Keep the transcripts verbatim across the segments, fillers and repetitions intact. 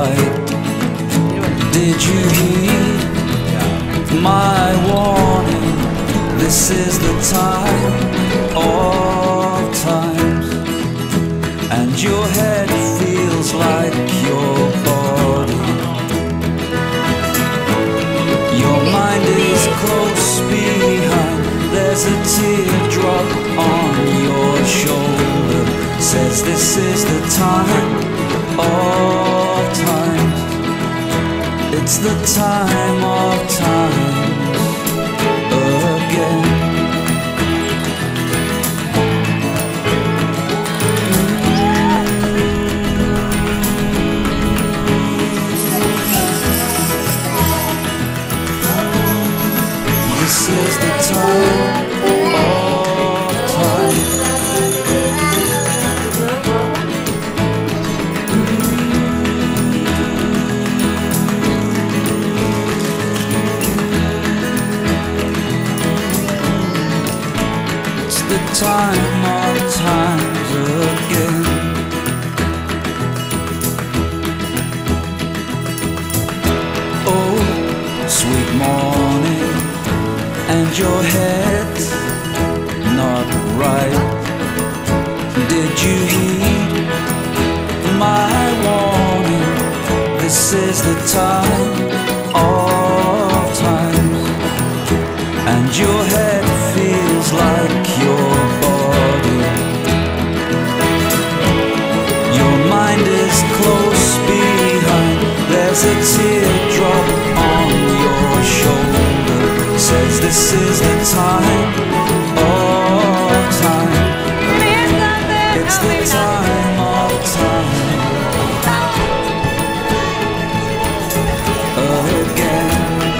right. Did you heed my warning? This is the time of times, and your head feels like your body. Your mind is close behind. There's a teardrop on your shoulder, says this is the time of times. It's the time of times again. This is the time of time. It's the time of times again. Oh, sweet morning, and your head not right. Did you heed my warning? This is the time of times, and your head feels like your body. Your mind is close behind. There's a teardrop on your shoulder, says this is the time of time. It's the time of time again.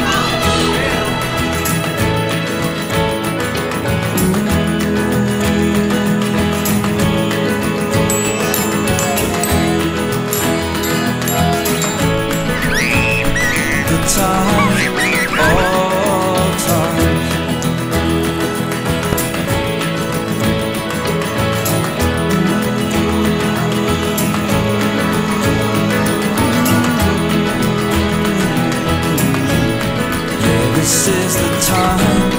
The time of time. This is the time